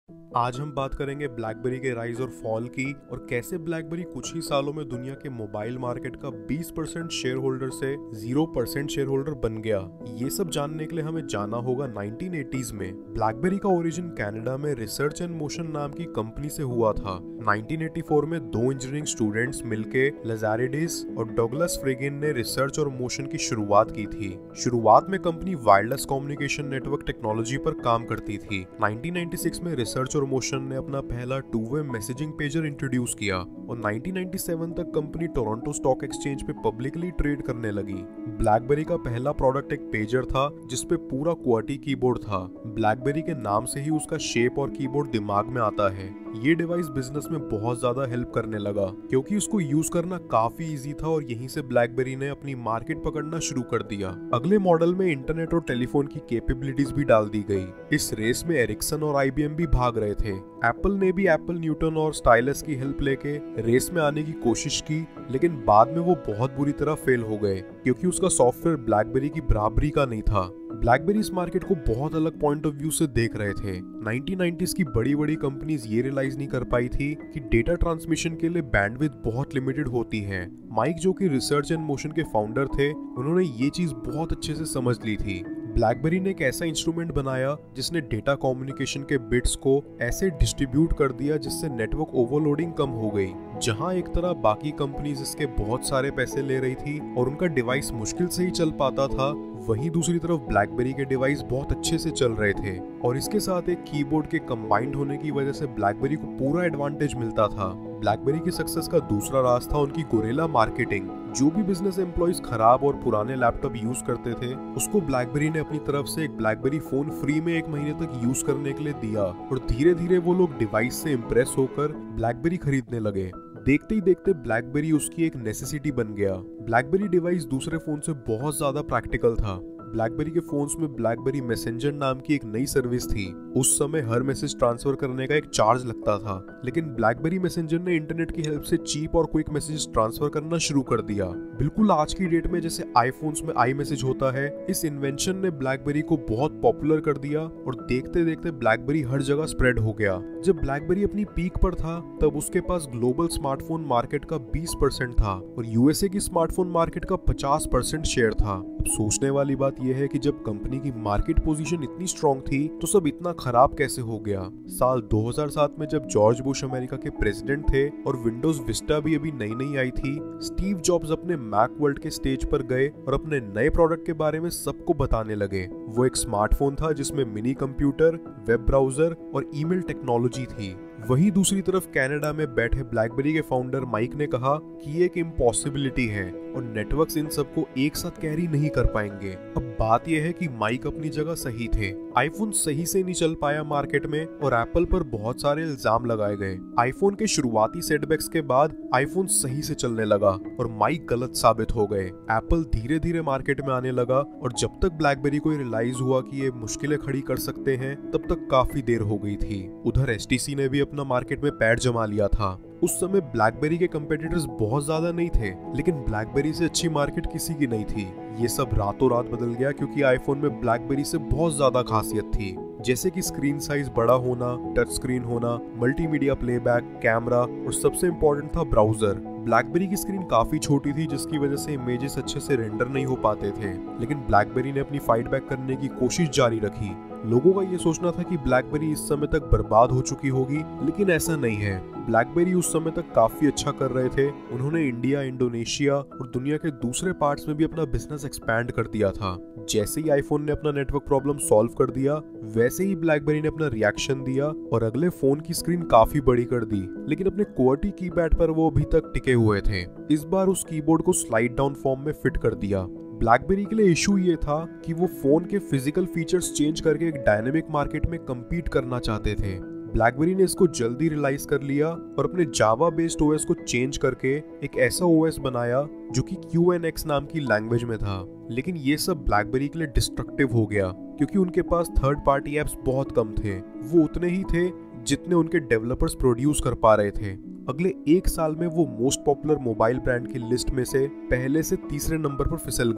आज हम बात करेंगे ब्लैकबेरी के राइज और फॉल की और कैसे ब्लैकबेरी कुछ ही सालों में दुनिया के मोबाइल मार्केट का 20% शेयर होल्डर से 0% शेयर होल्डर बन गया। ये सब जानने के लिए हमें जाना होगा 1980s में। ब्लैकबेरी का ओरिजिन कनाडा में रिसर्च एंड मोशन नाम की कंपनी से हुआ था। 1984 में दो इंजीनियरिंग स्टूडेंट्स मिलके लजारिडिस और डगलस फ्रेगिन ने रिसर्च और मोशन की शुरुआत की थी। शुरुआत में company wireless communication network technology पर काम करती थी। 1996 में रिसर्च और मोशन ने अपना पहला two way messaging pager introduce किया और 1997 तक कंपनी टोरंटो स्टॉक एक्सचेंज पे पब्लिकली ट्रेड करने लगी। ब्लैकबेरी का पहला प्रोडक्ट एक पेजर था जिसपे पूरा क्वार्टी कीबोर्ड था। ब्लैकबेरी के नाम से ही उसका शेप और कीबोर्ड दिमाग में आता है। ये डिवाइस बिजनेस में बहुत ज्यादा हेल्प करने लगा क्योंकि उसको यूज करना काफी इजी था और यहीं से ब्लैकबेरी ने अपनी मार्केट पकड़ना शुरू कर दिया। अगले मॉडल में इंटरनेट और टेलीफोन की कैपेबिलिटीज भी डाल दी गई। इस रेस में एरिक्सन और आईबीएम भी भाग रहे थे। एप्पल ने भी एप्पल न्यूटन और स्टाइलस की हेल्प लेके रेस में आने की कोशिश की, लेकिन बाद में वो बहुत बुरी तरह फेल हो गए क्योंकि उसका सॉफ्टवेयर ब्लैकबेरी की बराबरी का नहीं था। ब्लैकबेरी इस मार्केट को बहुत अलग पॉइंट ऑफ व्यू से देख रहे थे। 1990s की बड़ी बड़ी कंपनीज ये रियलाइज नहीं कर पाई थी कि डेटा ट्रांसमिशन के लिए बैंडविड्थ बहुत लिमिटेड होती है। माइक, जो कि रिसर्च एंड मोशन के फाउंडर थे, उन्होंने ये चीज बहुत अच्छे से समझ ली थी। ब्लैकबेरी ने एक ऐसा इंस्ट्रूमेंट बनाया जिसने डेटा कम्युनिकेशन के बिट्स को ऐसे डिस्ट्रीब्यूट कर दिया जिससे नेटवर्क ओवरलोडिंग कम हो गई। जहां एक तरह बाकी कंपनीज इसके बहुत सारे पैसे ले रही थी और उनका डिवाइस मुश्किल से ही चल पाता था, वहीं दूसरी तरफ ब्लैकबेरी के डिवाइस बहुत अच्छे से चल रहे थे और इसके साथ एक कीबोर्ड के कंबाइंड होने की वजह से ब्लैकबेरी को पूरा एडवांटेज मिलता था। ब्लैकबेरी की सक्सेस का दूसरा राज था उनकी गोरिल्ला मार्केटिंग। जो भी बिजनेस एम्प्लॉइज खराब और पुराने लैपटॉप यूज करते थे, उसको ब्लैकबेरी ने अपनी तरफ से एक ब्लैकबेरी फोन फ्री में 1 महीने तक यूज करने के लिए दिया और धीरे धीरे वो लोग डिवाइस से इम्प्रेस होकर ब्लैकबेरी खरीदने लगे। देखते ही देखते ब्लैकबेरी उसकी एक नेसेसिटी बन गया। ब्लैकबेरी डिवाइस दूसरे फोन से बहुत ज्यादा प्रैक्टिकल था। ब्लैकबेरी के फोन्स में ब्लैकबेरी मैसेंजर नाम की एक नई सर्विस थी। उस समय हर मैसेज ट्रांसफर करने का एक चार्ज लगता था, लेकिन ब्लैकबेरी मैसेंजर ने इंटरनेट की हेल्प से चीप और क्विक मैसेज ट्रांसफर करना शुरू कर दिया। बिल्कुल आज की डेट में जैसे आईफोन्स में आई मैसेज होता है, इस इन्वेंशन ने ब्लैकबेरी को बहुत पॉपुलर कर दिया और देखते देखते ब्लैकबेरी हर जगह स्प्रेड हो गया। जब ब्लैकबेरी अपनी पीक पर था तब उसके पास ग्लोबल स्मार्टफोन मार्केट का 20% था और यूएसए की स्मार्टफोन मार्केट का 50% शेयर था। अब सोचने वाली बात यह है कि जब कंपनी की मार्केट पोजीशन इतनी स्ट्रांग थी तो सब इतना खराब कैसे हो गया। साल 2007 में जब जॉर्ज बुश अमेरिका के प्रेसिडेंट थे और विंडोज विस्टा भी अभी नई नई आई थी, स्टीव जॉब्स अपने मैक वर्ल्ड के स्टेज पर गए और अपने नए प्रोडक्ट के बारे में सबको बताने लगे। वो एक स्मार्टफोन था जिसमें मिनी कंप्यूटर, वेब ब्राउजर और ईमेल टेक्नोलॉजी थी। वहीं दूसरी तरफ कनाडा में बैठे ब्लैकबेरी के फाउंडर माइक ने कहा कि ये एक इम्पॉसिबिलिटी है और नेटवर्क्स इन सबको एक साथ कैरी नहीं कर पाएंगे। अब बात यह है कि माइक अपनी जगह सही थे। आईफोन सही से नहीं चल पाया मार्केट में और एप्पल पर बहुत सारे इल्जाम लगाए गए। आईफोन के शुरुआती सेटबैक्स के बाद आईफोन सही से चलने लगा और माइक गलत साबित हो गए। एप्पल धीरे धीरे मार्केट में आने लगा और जब तक ब्लैकबेरी को रियलाइज हुआ कि ये मुश्किलें खड़ी कर सकते हैं, तब तक काफी देर हो गई थी। उधर एचटीसी ने भी अपना मार्केट में पैर जमा लिया था। उस समय ब्लैकबेरी के कंपेटिटर्स बहुत ज्यादा नहीं थे, लेकिन ब्लैकबेरी से अच्छी मार्केट किसी की नहीं थी। ये सब रातों रात बदल गया क्योंकि आईफोन में ब्लैकबेरी से बहुत ज्यादा खासियत थी, जैसे कि स्क्रीन साइज बड़ा होना, टच स्क्रीन होना, मल्टीमीडिया प्लेबैक, कैमरा और सबसे इम्पोर्टेंट था ब्राउजर। ब्लैकबेरी की स्क्रीन काफी छोटी थी जिसकी वजह से इमेजेस अच्छे से रेंडर नहीं हो पाते थे, लेकिन ब्लैकबेरी ने अपनी फाइट बैक करने की कोशिश जारी रखी। लोगों का ये सोचना था कि ब्लैकबेरी इस समय तक बर्बाद हो चुकी होगी, लेकिन ऐसा नहीं है। ब्लैकबेरी उस समय तक काफी अच्छा कर रहे थे। उन्होंने इंडिया, इंडोनेशिया और दुनिया के दूसरे पार्ट्स में भी अपना बिजनेस एक्सपैंड कर दिया था। जैसे ही आईफोन ने अपना नेटवर्क प्रॉब्लम सॉल्व कर दिया, वैसे ही ब्लैकबेरी ने अपना रिएक्शन दिया और अगले फोन की स्क्रीन काफी बड़ी कर दी, लेकिन अपने क्वार्टी कीपैड पर वो अभी तक टिके हुए थे। इस बार उस कीबोर्ड को स्लाइड डाउन फॉर्म में फिट कर दिया। ब्लैकबेरी के लिए इशू ये था कि वो फोन के फिजिकल फीचर्स चेंज करके एक डायनेमिक मार्केट में कम्पीट करना चाहते थे। ब्लैकबेरी ने इसको जल्दी रियलाइज कर लिया और अपने जावा बेस्ड ओएस को चेंज करके एक ऐसा ओएस बनाया जो कि QNX नाम की लैंग्वेज में था। लेकिन ये सब ब्लैकबेरी के लिए डिस्ट्रक्टिव हो गया क्योंकि उनके पास थर्ड पार्टी एप्स बहुत कम थे। वो उतने ही थे जितने उनके डेवलपर्स प्रोड्यूस कर पा रहे थे। अगले 1 साल में वो मोस्ट पॉपुलर मोबाइल ब्रांड की लिस्ट में से पहले से तीसरे नंबर पर फिसल गए।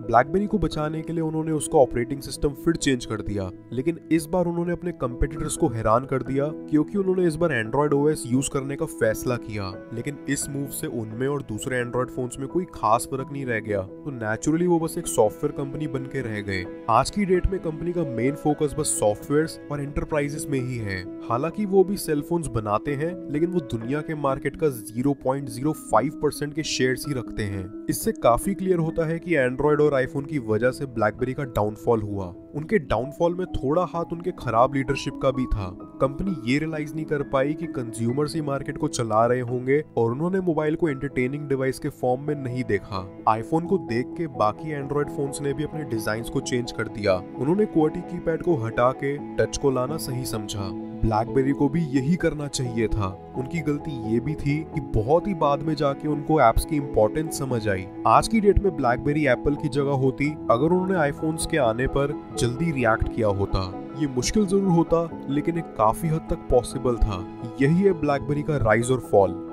ब्लैकबेरी को बचाने के लिए उन्होंने उसका ऑपरेटिंग सिस्टम फिर चेंज कर दिया, लेकिन इस बार उन्होंने अपने कंपेटिटर्स को हैरान कर दिया क्योंकि उन्होंने इस बार एंड्रॉइड ओएस यूज करने का फैसला किया। लेकिन इस मूव से उनमें और दूसरे एंड्रॉइड फोन्स में कोई खास फर्क नहीं रह गया, तो नेचुरली वो बस एक सॉफ्टवेयर कंपनी बन के रह गए। आज की डेट में कंपनी का मेन फोकस बस सॉफ्टवेयर्स और एंटरप्राइजेस में ही है। हालांकि वो भी सेलफोन्स बनाते हैं, लेकिन वो दुनिया के मार्केट का 0.05% के शेयर्स ही रखते हैं। इससे काफी क्लियर होता है कि एंड्रॉइड और आईफोन की वजह से ब्लैकबेरी का डाउनफॉल हुआ। उनके डाउनफॉल में थोड़ा हाथ उनके खराब लीडरशिप का भी था। कंपनी ये रियलाइज नहीं कर पाई कि कंज्यूमर्स ही मार्केट को चला रहे होंगे और उन्होंने मोबाइल को एंटरटेनिंग डिवाइस के फॉर्म में नहीं देखा। आईफोन को देख के बाकी एंड्रॉइड फोन्स ने भी अपने डिजाइन्स को चेंज कर दिया। उन्होंने QWERTY कीपैड को हटा के टच को लाना सही समझा। ब्लैकबेरी को भी यही करना चाहिए था। उनकी गलती ये भी थी कि बहुत ही बाद में जाके उनको एप्स की इंपॉर्टेंस समझ आई। आज की डेट में ब्लैकबेरी एप्पल की जगह होती अगर उन्होंने आईफोन्स के आने पर जल्दी रिएक्ट किया होता। ये मुश्किल जरूर होता, लेकिन एक काफी हद तक पॉसिबल था। यही है ब्लैकबेरी का राइज और फॉल।